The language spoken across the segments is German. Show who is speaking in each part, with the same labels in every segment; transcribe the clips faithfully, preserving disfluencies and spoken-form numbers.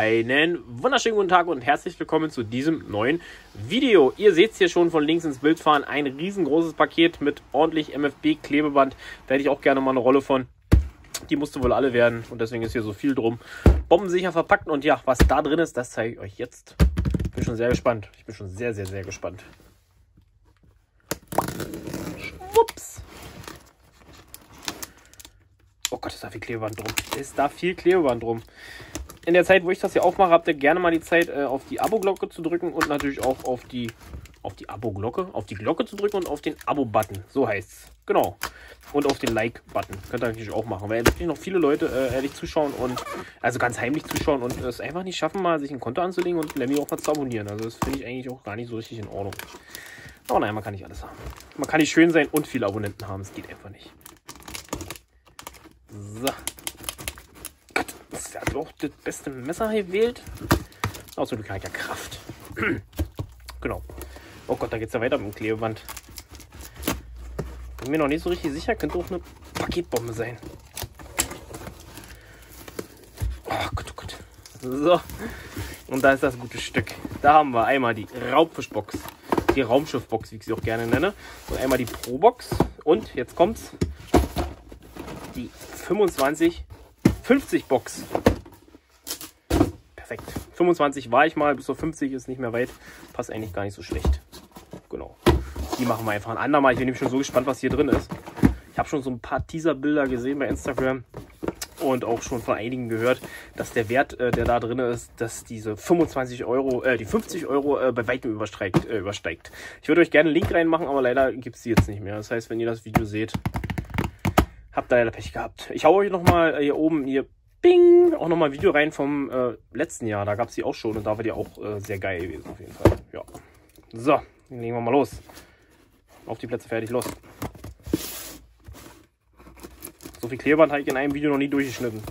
Speaker 1: Einen wunderschönen guten Tag und herzlich willkommen zu diesem neuen Video. Ihr seht es hier schon von links ins Bild fahren, ein riesengroßes Paket mit ordentlich M F B-Klebeband. Da hätte ich auch gerne mal eine Rolle von. Die musste wohl alle werden und deswegen ist hier so viel drum. Bombensicher verpackt und ja, was da drin ist, das zeige ich euch jetzt. Ich bin schon sehr gespannt. Ich bin schon sehr, sehr, sehr gespannt. Schwupps. Oh Gott, ist da viel Klebeband drum. Ist da viel Klebeband drum. In der Zeit, wo ich das hier aufmache, habt ihr gerne mal die Zeit, äh, auf die Abo-Glocke zu drücken und natürlich auch auf die, auf die Abo-Glocke, auf die Glocke zu drücken und auf den Abo-Button. So heißt es. Genau. Und auf den Like-Button. Könnt ihr natürlich auch machen, weil wirklich noch viele Leute äh, ehrlich zuschauen und, also ganz heimlich zuschauen und es einfach nicht schaffen, mal sich ein Konto anzulegen und Lemmy auch mal zu abonnieren. Also das finde ich eigentlich auch gar nicht so richtig in Ordnung. Aber naja, man kann nicht alles haben. Man kann nicht schön sein und viele Abonnenten haben. Es geht einfach nicht. So. Gott, das hat auch das beste Messer gewählt. Außerdem kann ich ja Kraft. Genau. Oh Gott, da geht es ja weiter mit dem Klebeband. Bin mir noch nicht so richtig sicher. Könnte auch eine Paketbombe sein. Oh Gott, oh Gott. So. Und da ist das gute Stück. Da haben wir einmal die Raubfischbox. Die Raumschiffbox, wie ich sie auch gerne nenne. Und einmal die Pro-Box. Und jetzt kommt's. Die fünfundzwanzig fünfzig Box. Perfekt. fünfundzwanzig war ich mal, bis zur fünfzig ist nicht mehr weit. Passt eigentlich gar nicht so schlecht. Genau. Die machen wir einfach ein andermal. Ich bin nämlich schon so gespannt, was hier drin ist. Ich habe schon so ein paar Teaser-Bilder gesehen bei Instagram und auch schon von einigen gehört, dass der Wert, äh, der da drin ist, dass diese fünfundzwanzig Euro, äh, die fünfzig Euro äh, bei weitem übersteigt, äh, übersteigt. Ich würde euch gerne einen Link reinmachen, aber leider gibt es die jetzt nicht mehr. Das heißt, wenn ihr das Video seht, habt ihr leider Pech gehabt. Ich hau euch nochmal hier oben, hier, bing, auch nochmal ein Video rein vom äh, letzten Jahr. Da gab es die auch schon und da war die auch äh, sehr geil gewesen auf jeden Fall. Ja. So, dann legen wir mal los. Auf die Plätze, fertig, los. So viel Klebeband habe ich in einem Video noch nie durchgeschnitten.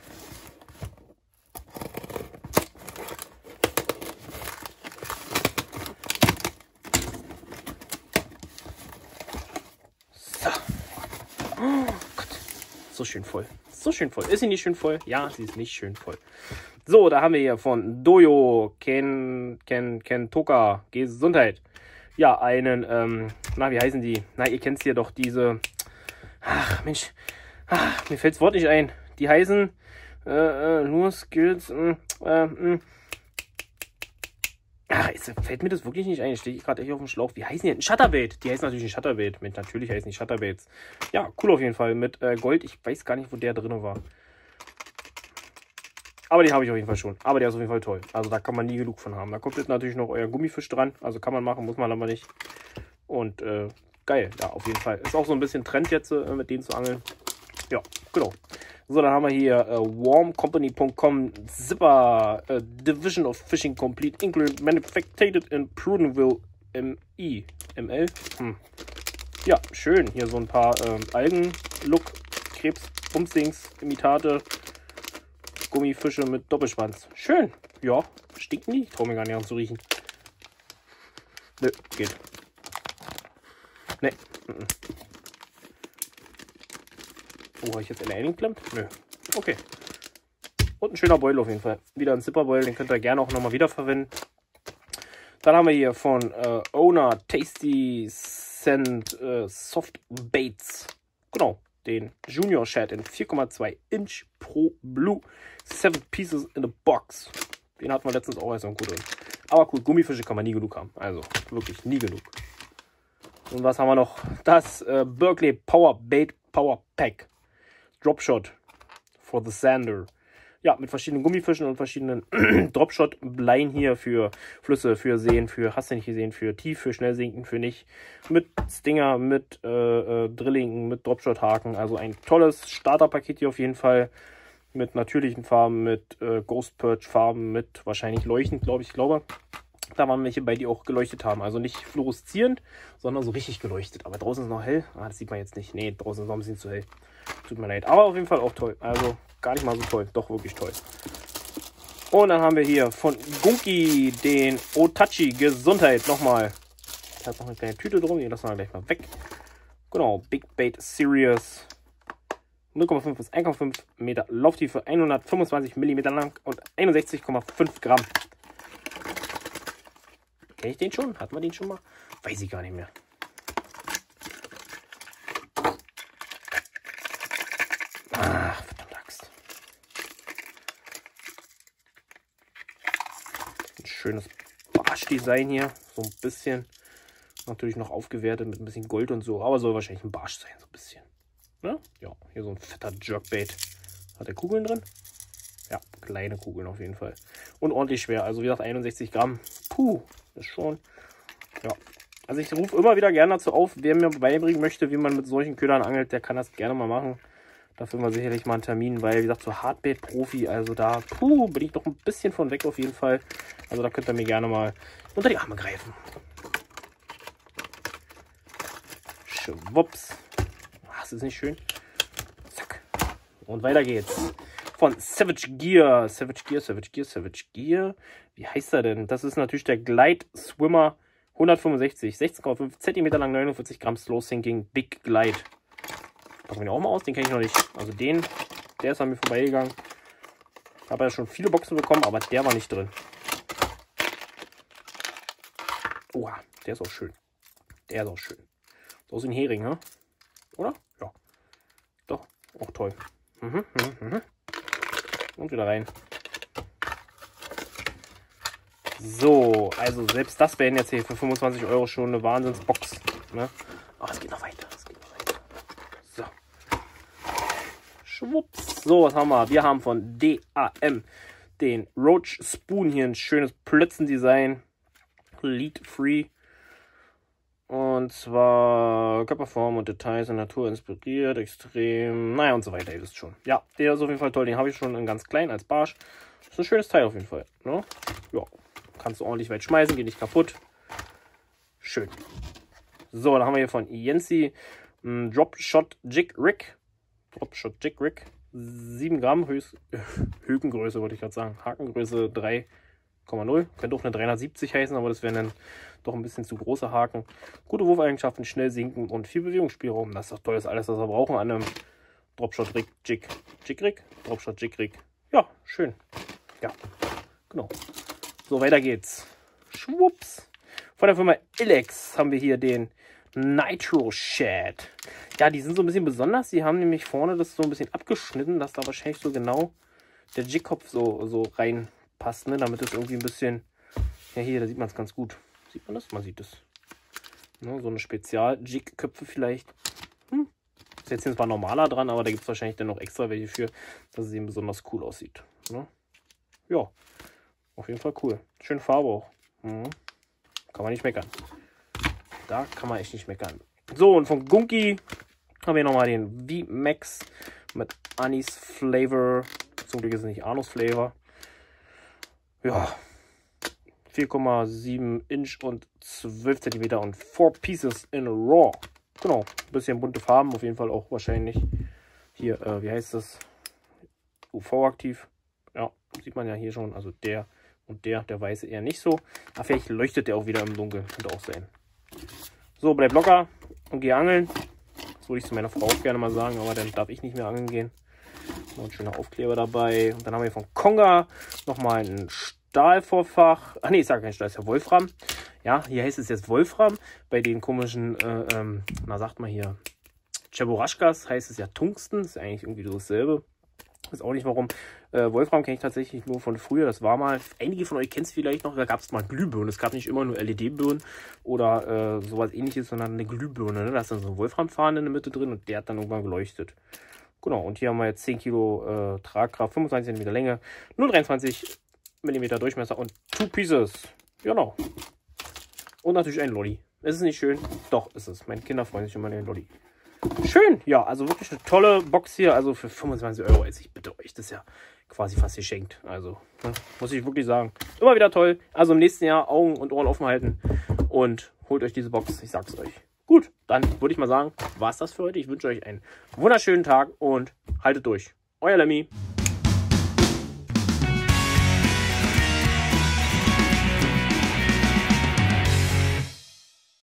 Speaker 1: So. Oh Gott. So schön voll. So schön voll. Ist sie nicht schön voll? Ja, sie ist nicht schön voll. So, da haben wir hier von Dojo Ken, Ken, Kentoka Gesundheit. Ja, einen, ähm, na, wie heißen die? Na, ihr kennt hier doch diese, ach, Mensch, ach, mir fällt das Wort nicht ein. Die heißen, äh, äh nur Skills, äh, äh, ach, jetzt fällt mir das wirklich nicht ein. Ich stehe gerade echt auf dem Schlauch. Wie heißen die denn? Shutterbait. Die heißen natürlich ein Shutterbait. Mit, natürlich heißen die Shutterbaits. Ja, cool auf jeden Fall. Mit äh, Gold. Ich weiß gar nicht, wo der drin war. Aber die habe ich auf jeden Fall schon. Aber der ist auf jeden Fall toll. Also da kann man nie genug von haben. Da kommt jetzt natürlich noch euer Gummifisch dran. Also kann man machen, muss man aber nicht. Und äh, geil. Ja, auf jeden Fall. Ist auch so ein bisschen Trend jetzt, äh, mit denen zu angeln. Ja, genau. So, dann haben wir hier äh, warm company punkt com Zipper äh, Division of Fishing Complete Included Manufactured in Prudenville M I. M L? Hm. Ja, schön. Hier so ein paar ähm, Algen-Look, Krebs, Bumsdings, Imitate. Gummifische mit Doppelschwanz. Schön. Ja, stinken die? Ich traue mir gar nicht an zu riechen. Nö, geht. Ne. Oh, habe ich jetzt eine eingeklemmt? Nö. Okay. Und ein schöner Beutel auf jeden Fall. Wieder ein Zipperbeutel, den könnt ihr gerne auch nochmal wiederverwenden. Dann haben wir hier von äh, Owner Tasty Sand äh, Soft Baits. Genau. Den Junior Shad in vier Komma zwei Inch Pro Blue. Seven Pieces in a Box. Den hatten wir letztens auch erst am gut drin. Aber cool, Gummifische kann man nie genug haben. Also wirklich nie genug. Und was haben wir noch? Das äh, Berkley Power Bait Power Pack. Dropshot for the Sander. Ja, mit verschiedenen Gummifischen und verschiedenen Dropshot-Bleien hier für Flüsse, für Seen, für, hast du nicht gesehen, für tief, für schnell sinken, für nicht. Mit Stinger, mit äh, äh, Drillingen, mit Dropshot-Haken. Also ein tolles Starterpaket hier auf jeden Fall. Mit natürlichen Farben, mit äh, Ghost Perch-Farben, mit wahrscheinlich leuchtend, glaube ich. Ich glaube, da waren welche bei, die auch geleuchtet haben. Also nicht fluoreszierend, sondern so richtig geleuchtet. Aber draußen ist noch hell. Ah, das sieht man jetzt nicht. Nee, draußen ist noch ein bisschen zu hell. Tut mir leid. Aber auf jeden Fall auch toll. Also gar nicht mal so toll. Doch wirklich toll. Und dann haben wir hier von Gunki den Otachi Gesundheit. Nochmal. Da hat noch eine kleine Tüte drum. Die lassen wir gleich mal weg. Genau. Big Bait Serious. null Komma fünf bis eins Komma fünf Meter Lauftiefe, hundertfünfundzwanzig Millimeter lang und einundsechzig Komma fünf Gramm. Kenne ich den schon? Hatten wir den schon mal? Weiß ich gar nicht mehr. Ach, verdammte Axt. Ein schönes Barsch-Design hier. So ein bisschen. Natürlich noch aufgewertet mit ein bisschen Gold und so. Aber soll wahrscheinlich ein Barsch sein, so ein bisschen. Ne? Ja, hier so ein fetter Jerkbait. Hat der Kugeln drin? Ja, kleine Kugeln auf jeden Fall. Und ordentlich schwer. Also wie gesagt, einundsechzig Gramm. Puh, ist schon. Ja. Also ich rufe immer wieder gerne dazu auf, wer mir beibringen möchte, wie man mit solchen Ködern angelt, der kann das gerne mal machen. Dafür wir sicherlich mal einen Termin, weil, wie gesagt, so Hardbait-Profi, also da, puh, bin ich noch ein bisschen von weg auf jeden Fall. Also da könnt ihr mir gerne mal unter die Arme greifen. Schwupps. Das ist nicht schön. Zack. Und weiter geht's. Von Savage Gear. Savage Gear, Savage Gear, Savage Gear. Wie heißt er denn? Das ist natürlich der Glide Swimmer hundertfünfundsechzig. sechzehn Komma fünf Zentimeter lang, neunundvierzig Gramm Slow Sinking Big Glide. Packen wir den auch mal aus. Den kenne ich noch nicht. Also den, der ist an mir vorbeigegangen. Ich habe ja schon viele Boxen bekommen, aber der war nicht drin. Oha, der ist auch schön. Der ist auch schön. So ist ein Hering, ne? Oder? Ja. Doch, auch toll. Mhm, mhm, mhm. Und wieder rein. So, also selbst das wären jetzt hier für fünfundzwanzig Euro schon eine Wahnsinnsbox. Ne? Aber es geht noch weiter. Es geht noch weiter. So. Schwupps. So, was haben wir? Wir haben von D A M den Roach Spoon hier. Ein schönes Plötzendesign. Lead Free. Und zwar Körperform und Details in Natur inspiriert, extrem, naja und so weiter, ihr wisst schon. Ja, der ist auf jeden Fall toll, den habe ich schon in ganz klein als Barsch. Ist ein schönes Teil auf jeden Fall. Ne? Ja, kannst du ordentlich weit schmeißen, geht nicht kaputt. Schön. So, dann haben wir hier von Jensi einen Drop Shot Jig Rig. Drop Shot Jig Rig. sieben Gramm, Höchst, Hökengröße wollte ich gerade sagen. Hakengröße drei Komma null. Könnte auch eine dreihundertsiebzig heißen, aber das wären dann doch ein bisschen zu große Haken. Gute Wurfeigenschaften, schnell sinken und viel Bewegungsspielraum. Das ist doch toll, das ist alles, was wir brauchen an einem Dropshot Rig Jig. Jig Rig? Dropshot Jig Rig. Ja, schön. Ja, genau. So, weiter geht's. Schwupps. Von der Firma Ilex haben wir hier den Nitro Shad. Ja, die sind so ein bisschen besonders. Die haben nämlich vorne das so ein bisschen abgeschnitten, dass da wahrscheinlich so genau der Jigkopf so, so reinpasst, ne? Damit es irgendwie ein bisschen... Ja, hier, da sieht man es ganz gut. Sieht man das? Man sieht es. Ne, so eine Spezial-Jig-Köpfe vielleicht. Hm. Ist jetzt zwar normaler dran, aber da gibt es wahrscheinlich dann noch extra welche für, dass es eben besonders cool aussieht. Ne? Ja, auf jeden Fall cool. Schön Farbe auch. Mhm. Kann man nicht meckern. Da kann man echt nicht meckern. So, und von Gunki haben wir nochmal den V-Max mit Anis Flavor. Zum Glück ist es nicht Anus Flavor. Ja, vier Komma sieben Inch und zwölf Zentimeter und vier Pieces in Raw. Genau, ein bisschen bunte Farben, auf jeden Fall auch wahrscheinlich. Hier, äh, wie heißt das? U V-aktiv. Ja, sieht man ja hier schon. Also der und der, der weiße eher nicht so. Aber vielleicht leuchtet der auch wieder im Dunkeln. Könnte auch sein. So, bleib locker und geh angeln. Das würde ich zu meiner Frau auch gerne mal sagen, aber dann darf ich nicht mehr angeln gehen. Noch ein schöner Aufkleber dabei. Und dann haben wir von Konga nochmal einen Stahlvorfach. Ach nee, ich sage kein Stahl, ist ja Wolfram. Ja, hier heißt es jetzt Wolfram. Bei den komischen, äh, ähm, na sagt man hier, Cheburashkas heißt es ja Tungsten. Ist eigentlich irgendwie so dasselbe. Weiß auch nicht warum. Äh, Wolfram kenne ich tatsächlich nur von früher. Das war mal, einige von euch kennen es vielleicht noch, da gab es mal Glühbirnen. Es gab nicht immer nur L E D-Birnen oder äh, sowas ähnliches, sondern eine Glühbirne. Ne? Da ist dann so ein Wolframfaden in der Mitte drin und der hat dann irgendwann geleuchtet. Genau, und hier haben wir jetzt zehn Kilo äh, Tragkraft, fünfundzwanzig Zentimeter Länge, null Komma dreiundzwanzig Millimeter Durchmesser und two Pieces. Genau. Und natürlich ein Lolli. Ist es nicht schön? Doch, ist es. Meine Kinder freuen sich immer an den Lolli. Schön, ja, also wirklich eine tolle Box hier, also für fünfundzwanzig Euro, also ich bitte euch, das ist ja quasi fast geschenkt, also, ne, muss ich wirklich sagen, immer wieder toll, also im nächsten Jahr Augen und Ohren offen halten und holt euch diese Box, ich sag's euch. Gut, dann würde ich mal sagen, war's das für heute, ich wünsche euch einen wunderschönen Tag und haltet durch. Euer Lemmy.